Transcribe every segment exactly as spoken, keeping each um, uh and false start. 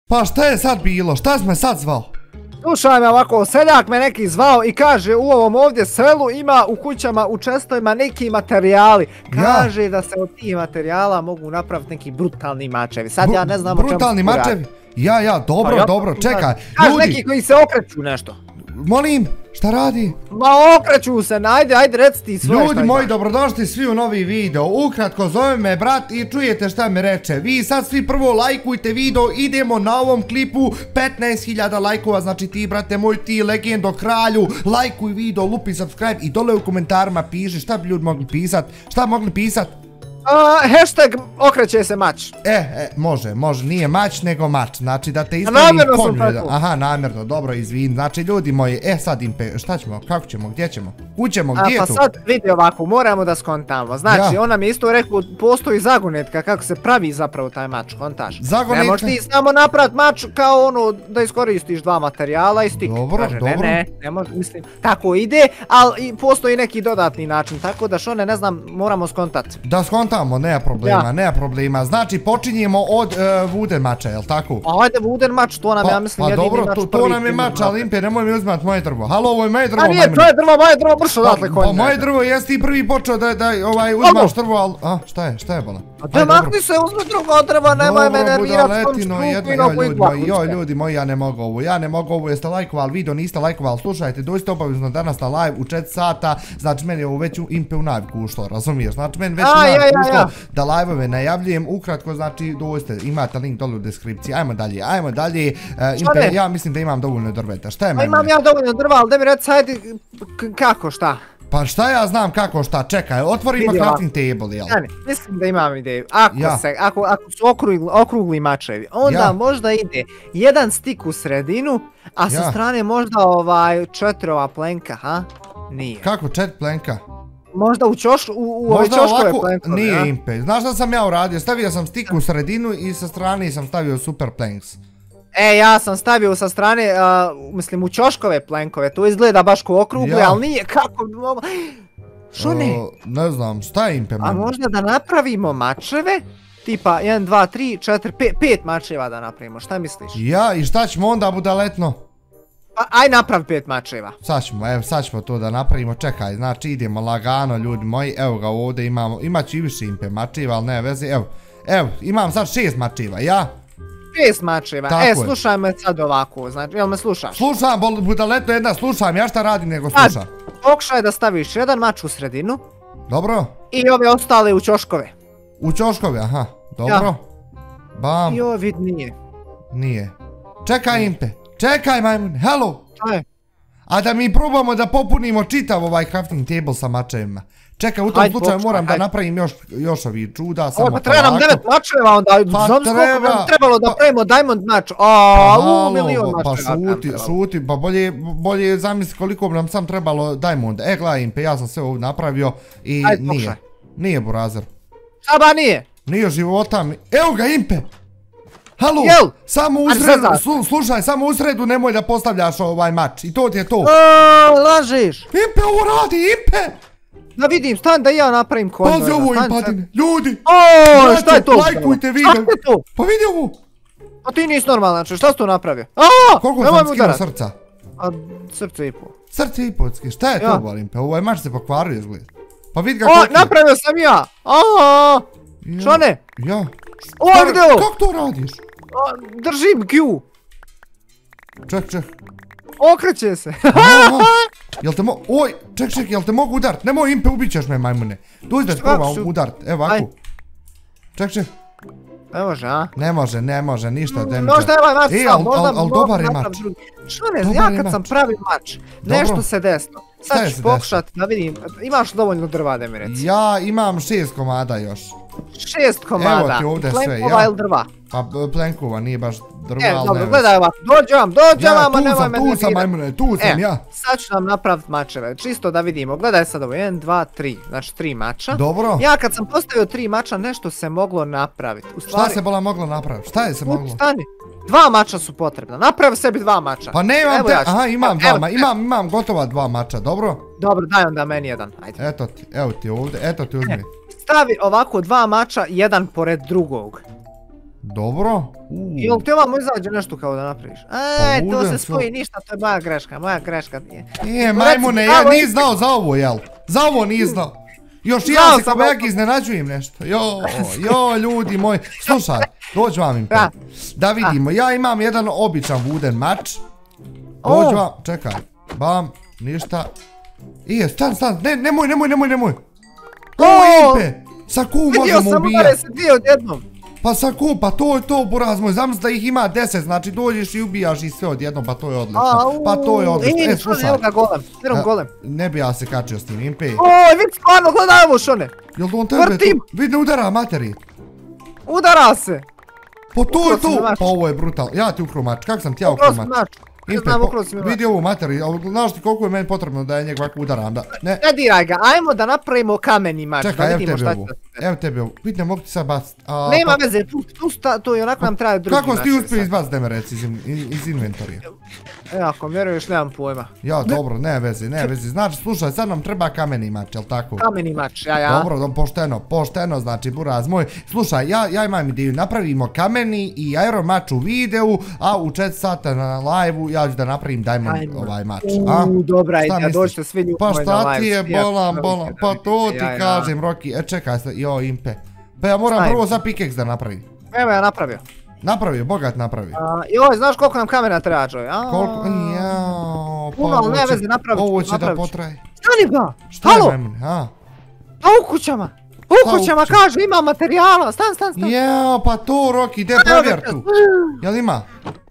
Pa šta je sad bilo? Šta si me sad zvao? Slušaj me ovako, seljak me neki zvao i kaže u ovom ovdje selu ima u kućama, u čestojima neki materijali. Kaže da se od tih materijala mogu napraviti neki brutalni mačevi. Sad ja ne znam o čemu. Brutalni mačevi? Ja, ja, dobro, dobro, čekaj. Kaže neki koji se okreću nešto. Molim, šta radi? Ma okreću se, ajde, ajde reci ti svoje. Ljudi moji, dobrodošli svi u novi video. Ukratko zove me brat i čujete šta me reče. Vi sad svi prvo lajkujte video, idemo na ovom klipu petnaest hiljada lajkova. Znači ti brate moj, ti legendo kralju, lajkuj video, lupi subscribe i dole u komentarima piši šta bi ljudi mogli pisat. Šta mogli pisat? Hashtag okreće se mač. E, e, može, može, nije mač nego mač, znači da te ispravim konju. Aha, namjerno, dobro, izvin, znači ljudi moji, e sad Impe, šta ćemo, kako ćemo, gdje ćemo, kućemo, gdje je tu? Pa sad vidi ovako, moramo da skontamo, znači ona mi isto rekao, postoji zagonetka kako se pravi zapravo taj mač, kontaš. Zagonetka? Ne možeš ti samo napraviti mač kao ono da iskoristiš dva materijala i stik. Dobro, dobro. Ne, ne, ne može, mislim, tako ide, ali postoji neki dodatni način, tako da što ne, ne znam, moramo skontati. Da skontamo, nema problema, nema problema. Znači počinjemo od wooden mača, jel tako? Ajde wooden mač, to nam ja mislim jedini mač prvi. Pa dobro, to nam je mač, ali Impe, nemoj mi uzmat moje drvo. Halo, ovo je moje drvo. A nije, to je drvo, moje drvo, bršo odatle konj. Pa moje drvo, jesi ti prvi počeo da uzmaš drvo, ali... A, šta je, šta je bola? A te makni se, uzme drugo drvo, nemoj me nervirat s tom skupinu. Joj, ljudi moji, ja ne mogu ovo, ja ne mogu ovo, jeste lajkovali video, niste lajkovali, slušajte, dođite obavezno danas na live u četiri sata, znači meni je ovo već Impe u naviku ušlo, razumiješ, znači meni već u naviku ušlo da live-ove najavljujem, ukratko znači dođite, imate link dole u deskripciji, ajmo dalje, ajmo dalje, Impe, ja mislim da imam dovoljno drveta, šta je meni? Imam ja dovoljno drva, ali da mi reci, ajde, kako, šta? Pa šta ja znam kako šta, čekaj, otvorimo crafting table, jel? Mislim da imam ideju, ako su okrugli mačevi, onda možda ide jedan stik u sredinu, a sa strane možda ovaj četiri ova plenka, ha? Nije. Kako četiri plenka? Možda u čoškove plenkove, nije Impe, znaš šta sam ja uradio, stavio sam stik u sredinu i sa strane sam stavio super planks. E, ja sam stavio sa strane, mislim u čoškove plenkove, to izgleda baš ko okrugli, ali nije, kako bi mogla... Što ne? Ne znam, šta je Impe meni? A možda da napravimo mačeve, tipa jedan, dva, tri, četiri, pet mačeva da napravimo, šta misliš? Ja, i šta ćemo onda budaletno? Aj napravi pet mačeva. Sad ćemo, evo sad ćemo to da napravimo, čekaj, znači idemo lagano ljudi moji, evo ga ovdje imamo, imat će i više Impe mačeva, ali ne veze, evo, evo, imam sad šest mačeva, ja? Šest mačeva, e, slušaj me sad ovako, znači, jel me slušaš? Slušam, budaletno jedna, slušam, ja šta radim nego slušam. Pokušaj da staviš jedan mač u sredinu. Dobro. I ove ostale u ćoškove. U ćoškove, aha, dobro. Bam. I ovo vid nije. Nije. Čekaj Impe. Čekaj majmun, hello! Šta je? A da mi probamo da popunimo čitav ovaj crafting table sa mačevima. Čekaj, u tom slučaju moram da napravim još ovih čuda, samo polako. Treba nam devet mačeva onda, znam skoliko nam trebalo da pravimo diamond mač. Aaaa, milion mačeva. Pa šuti, šuti, pa bolje zamisli koliko bi nam sam trebalo diamond. E, gledaj Impe, ja sam sve ovdje napravio i nije. Nije burazer. Šta ba nije? Nije života mi. Evo ga Impe! Halo, samo u sredu, slušaj, samo u sredu nemoj da postavljaš ovaj mač i to ti je to. Lažiš. Impe, ovo radi, Impe! Da vidim, stan da ja napravim konj. Pazi ovo Impadine, ljudi! Oooo, šta je to? Lajkujte video. Šta je to? Pa vidi ovo. A ti nisi normalan, šta si to napravio? Aaaa, koliko sam skinuo srca? A srce i pol. Srce i pol, šta je to bol Impe? Ovaj mač se pokvario izgleda. Pa vidi ga koliko je. O, napravio sam ja! Aaaa, šta ne? Ja. O, gdje ovo? Kako to radiš? Držim Q. Ček, ček. Okreće se. Jel te mogu, oj, ček, ček, jel te mogu udart? Nemoj Impe, ubit ćeš me majmune. Dođi da probam udart, evo ovako. Ček, ček. Ne može, a? Ne može, ne može, ništa damage. Možda je ovaj mač sam, možda... Ali dobar je mač. Što ne, ja kad sam pravio mač, nešto se desilo. Sad ću pokušat da vidim, imaš dovoljno drva da mi reci? Ja imam šest komada još. Šest komada? Evo ti ovdje sve, ja. Plenkova ili drva? Pa plenkova, nije baš drva, ali ne. E, dobro, gledaj ovako, dođe vam, dođe vam, a nemoj me nervirati. Tu sam, majmune, tu sam, ja. Sad ću nam napravit mačeve, čisto da vidimo, gledaj sad ovo, jedan, dva, tri, znači tri mača. Dobro. Ja kad sam postavio tri mača, nešto se moglo napraviti. Šta se bola moglo napraviti? Šta je se moglo? Stani, dva mača su potrebna, napravi sebi dva mača. Pa ne imam te, aha imam dva, imam, imam gotova dva mača, dobro? Dobro, daj onda meni jedan, ajde. Eto ti, evo ti ovdje, eto ti uzmi. Stavi ovako dva mača, jedan pored drugog. Dobro. Jel te ovamo izađe nešto kao da napraviš? Eee, to se spoji ništa, to je moja greška, moja greška. E, majmune, ja nisi znao za ovo, jel? Za ovo nisi znao. Još i ja se kao jak iznenađujem nešto. Jo, jo, ljudi moji. Slušaj, dođi vam im pe. Da vidimo, ja imam jedan običan wooden mač. Dođi vam, čekaj. Bam, ništa. Ije, stan, stan, ne, nemoj, nemoj, nemoj, nemoj. O, Impe, sa kum možemo ubijati. Vidio sam, udare se dvije odjednom. Pa sa kum, pa to je to, buraz moj, znam da ih ima deset, znači dođeš i ubijaš ih sve odjednom, pa to je odlično. Pa to je odlično, e, slušaj. Evo ga golem, evo golem. Ne bi ja se kačio s tim, Impe. Oj, vidi stvarno, gledaj ovo šone. Jel to on tebe tu, vidi ne udara materi. Udara se. Pa to je to, pa ovo je brutalno, ja ti ukro mač, kako sam ti ja ukro mač? Impe, vidi ovu materiju, znaš ti koliko je meni potrebno da je njeg ovako udaram, da, ne. Ne diraj ga, ajmo da napravimo kameni mač, da vidimo šta će. Evo tebi ovo, vidite, mogu ti sad bacit. Nema veze, to i onako nam treba drugi mač. Kako si ti uspio izbacit, da me reci, iz inventorija? E, ako vjeruješ, nemam pojma. Ja, dobro, ne veze, ne veze, znači, slušaj, sad nam treba kameni mač, jel tako? Kameni mač, ja, ja. Dobro, pošteno, pošteno, znači, buraz moj. Slušaj, ja imam ideju, napravimo kameni i aero mač u videu, a u četiri sata na live-u ja ću da napravim diamond ovaj mač. Uuu, dobra idea, dođite svi ljudi moj na live. Pa šta ti je, bolam, bolam, pa to ti kažem, Roki, e čekaj, jo, Impe. Pa ja moram prvo za pickaxe da napravim. Evo ja napravio. Napravio, bogat napravio. Joj, znaš koliko nam kamena treba, Joy? Koliko, jaoo, puno, ali ne veze, napravit ću. Ovo će da potraje. Stani ga! Šta je majmune, a? Pa u kućama! U kućama kaže, ima materijala, stan, stan, stan. Jao, pa to, Roki, ide provjer tu. Jel ima?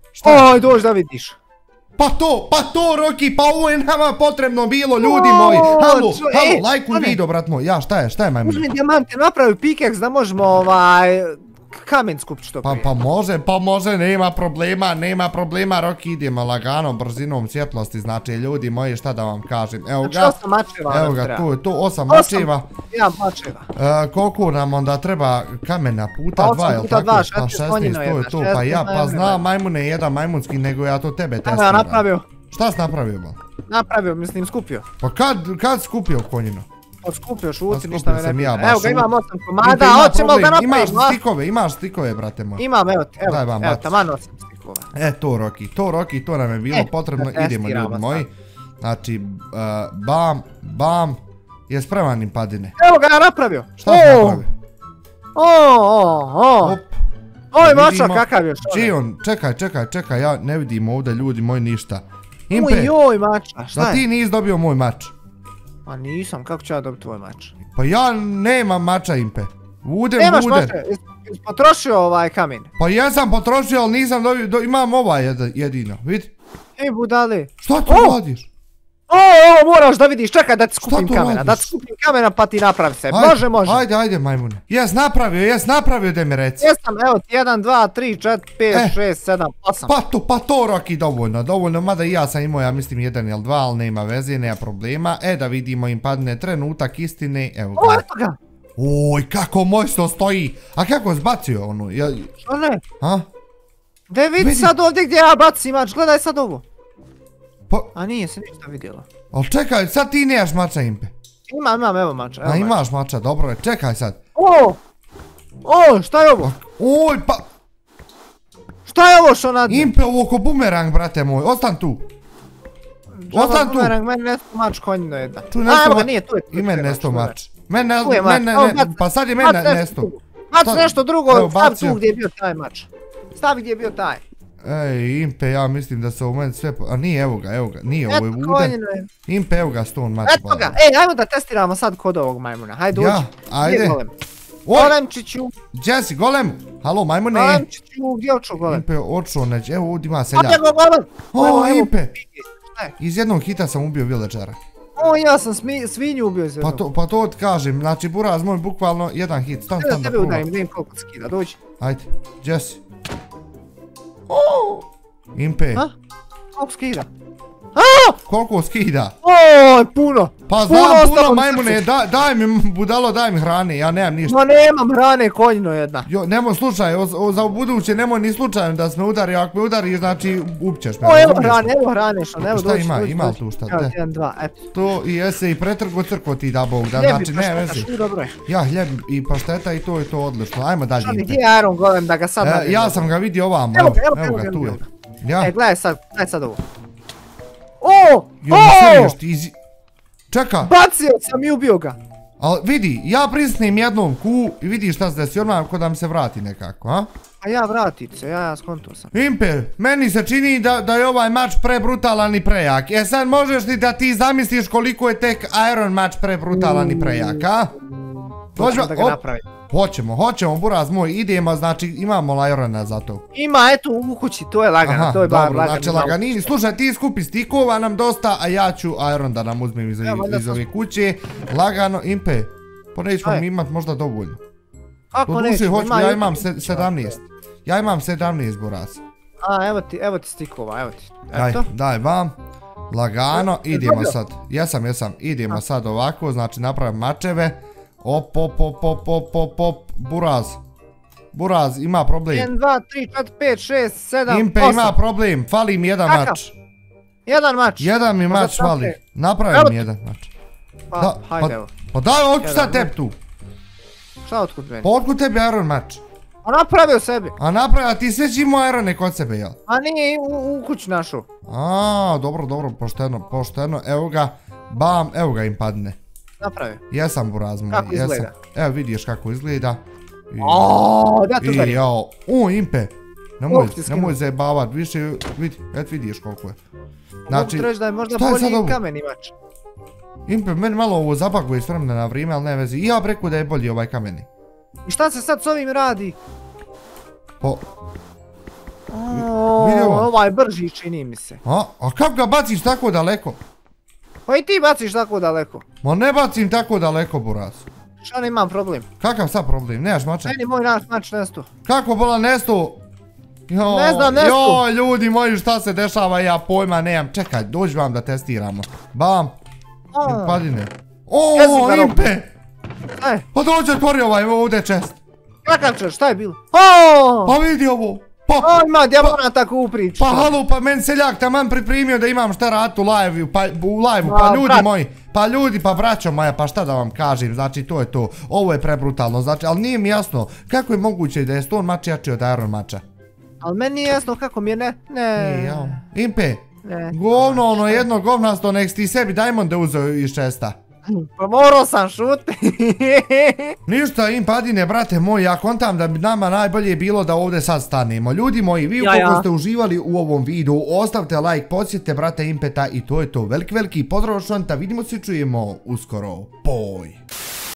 Oj, dođi da vidiš. Pa to, pa to, Roki, pa ovo je nama potrebno bilo, ljudi moji. Halo, halo, lajkuj video, brat moj. Ja, šta je, šta je, majmune? Uzmi dijamante, napravi pickaxe da možemo ovaj... kamen skupit što prije. Pa može, pa može, nema problema, nema problema, Roki, idemo lagano, brzinom, svjetlosti, znači, ljudi moji, šta da vam kažem. Evo ga, znači osam mačeva evo ga, tu je to, osam mačeva. Ja, mačeva. Koliko nam onda treba kamena, puta dva, jel tako? Pa šesnaest, to je to, pa ja, pa znam, majmune, jedan majmunski, nego ja to tebe testiram. Ja napravio. Šta si napravio, ba? Napravio, mislim, skupio. Pa kad skupio konjino? Skupio šuci, ništa me ne pije. Evo ga, imam osam komada, Impe, hoćemo da napravimo. Imaš stikove, imaš stikove, brate moj. Imam, evo, evo, evo, taman osam stikova. E, to, Roki, to, Roki, to nam je bilo potrebno, idemo, ljudi moji. Znači, bam, bam, je spreman im padine. Evo ga, ja napravio. Šta si napravio? O, o, o. Oj, mača, kakav je što ne. Gion, čekaj, čekaj, čekaj, ja ne vidim ovdje, ljudi moji, ništa. Impe, ujoj, mača, šta je? da ti nisi dobio moj mač. A nisam, kako ću ja dobiti tvoj mač? Pa ja nemam mača, Impe. Wooden, nemaš wooden. mača, jesi potrošio ovaj kamen? Pa ja sam potrošio, ali nisam dobio, imam ovaj jedino, vidi. Ej, budali. Šta tu radiš? O, ovo moraš da vidiš, čekaj da ti skupim kamena, da ti skupim kamena pa ti napravi se, može, može. Ajde, ajde, majmune. Jes napravio, jes napravio da mi reci. Jesam, evo ti, jedan, dva, tri, četiri, pet, šest, sedam, osam. Pa to, pa to, Roki, dovoljno, dovoljno, mada i ja sam imao, ja mislim, jedan ili dva, ali nema veze, nema problema. E, da vidimo, im padne trenutak istine, evo ga. O, eto ga. Oj, kako mojsto stoji. A kako zbacio ono? Što ne? A? De vidi sad ovdje gdje ja bacim mač, gledaj sad ovo. A nije se ništa vidjelo. Ali čekaj, sad ti nemaš mača, Impe. Imam, imam, evo mača. A imaš mača, dobro je, čekaj sad. O! O, šta je ovo? Oj, pa... Šta je ovo što nadne? Impe, ovo ko bumerang, brate moj, ostan tu. Ostan tu. Bumerang, meni nesto mač konjino jedna. Tu nesto mač. I meni nesto mač. Meni ne, pa sad je meni nesto. Bac nešto drugo, stav tu gdje je bio taj mač. Stavi gdje je bio taj. Ej, Impe, ja mislim da se u meni sve... A nije, evo ga, evo ga, nije, ovo je wooden. Impe, evo ga, stone mač. Eto ga, ej, ajmo da testiramo sad kod ovog majmuna, hajde uđi. Ja, ajde. Golemčiću. Gdje si, golem? Halo, majmune. Golemčiću, gdje oču golem? Impe, oču, neće, evo ovdje ima seljak. Odjego golem! O, Impe. Iz jednog hita sam ubio villagera. O, ja sam svinju ubio iz jednog. Pa to ti kažem, znači buraz moj, bukvalno jedan hit, stan, stan da prvo. Tebe udarim, vidim koliko skida, dođi. Ajde, gdje si? Impe. Ha? Koliko skida? Aaaa! Koliko skida? Oj, puno. Pa znam puno majmune, daj mi budalo, daj mi hrane, ja nemam ništa. Ma nemam hrane, konjino jedna. Jo, nemoj slučaj, za buduće nemoj ni slučajno da se me udari, ako me udariš, znači upćeš me. O, evo hrane, evo hrane, što evo doći. Šta ima, ima li tu šta? Evo, jedan, dva, eto. To i jese i pretrgo crko ti da Bog, da znači ne vezi. Ja, hljeb i pašteta i to je to odlično, ajmo dalje. Šta mi, gdje je Iron Golem da ga sad nadim? Ja sam ga vidio ovamo, evo ga, tu je. E, gledaj sad, gledaj sad ovo. O, o! Čeka. Bacio sam i ubio ga. Ali vidi, ja prisnim jednom ku i vidi šta se desi, odmah ko da mi se vrati nekako, a? A ja vratit se, ja ja skonto sam. Impe, meni se čini da je ovaj mač prebrutalan i prejak. E sad možeš li da ti zamisliš koliko je tek Iron mač prebrutalan i prejak, a? Hoćemo da ga napraviti. Hoćemo, hoćemo, buraz moj, idemo, znači imamo Irona za to. Ima, eto u kući, to je lagano, to je bar lagano. Znači laganini, slušaj ti skupi stikova nam dosta, a ja ću Iron da nam uzmem iz ove kuće. Lagano, Impe, pa nećemo mi imat možda dovoljno. Kako nećemo, ima... Ja imam sedamnaest, ja imam sedamnaest buraz. A, evo ti stikova, evo ti, eto. Daj vam, lagano, idemo sad, jesam, jesam, idemo sad ovako, znači napravim mačeve. Op, op, op, op, op, op, op, buraz. Buraz, ima problem. jedan, dva, tri, četiri, pet, šest, sedam, osam. Impe ima problem, fali mi jedan mač. Jedan mač? Jedan mi mač fali. Napravim jedan mač. Pa, hajde evo. Pa daj, otkud šta tebi tu? Šta otkud meni? Pa otkud tebi Iron mač? A napravio sebi. A napravio, a ti sve će imao Irone kod sebe, jel? A nije u kući našao. A, dobro, dobro, pošteno, pošteno, evo ga, bam, evo ga im padne. Napravio. Jesam buraz moj, kako izgleda? Evo vidiš kako izgleda. Oooo, da tu beri. O, Impe, nemoj zajebavat, više, vidi, et vidiš koliko je. Mogu ti reći da je možda bolji kameni mač. Impe, meni malo ovo zabaguje s vremena na vrijeme, ali ne vezi. I ja bi rekao da je bolji ovaj kameni. I šta se sad s ovim radi? Po... Oooo, ovaj brži čini mi se. A kako ga baciš tako daleko? Pa i ti baciš tako daleko. Ma ne bacim tako daleko, buraz. Šta nemam problem? Kakav sad problem? Nemaš mača? Meni moj naš mač nesto. Kako bola nesto? Ne znam, nesto. Joj, ljudi moji, šta se dešava, ja pojma nemam. Čekaj, dođi vam da testiramo. Bam. Padine. Oooo, Impe. Pa dođe, otvori ovaj, ovdje čest. Kakav čest, šta je bilo? Oooo. Pa vidi ovo. O, ima djavona tako u priču. Pa halo, pa meni seljak taman pripremio da imam šta raditi u live-u, pa ljudi moji, pa ljudi, pa braćo moja, pa šta da vam kažem, znači to je to, ovo je prebrutalno, znači, ali nije mi jasno kako je moguće da je Stone mač jači od Iron mača. Ali meni nije jasno kako mi je, ne, ne. Impe, govno ono jedno govnasto, nek ti sebi Diamond uzeo iz česta. Pa morao sam šuti. Ništa, Impadine, brate moj, ja kontam da bi nama najbolje bilo da ovdje sad stanemo. Ljudi moji, vi ukoliko ste uživali u ovom videu, ostavite like, podsjetite brate Impeta i to je to. Veliki, veliki pozdrav šanta, vidimo se, čujemo uskoro. Boj!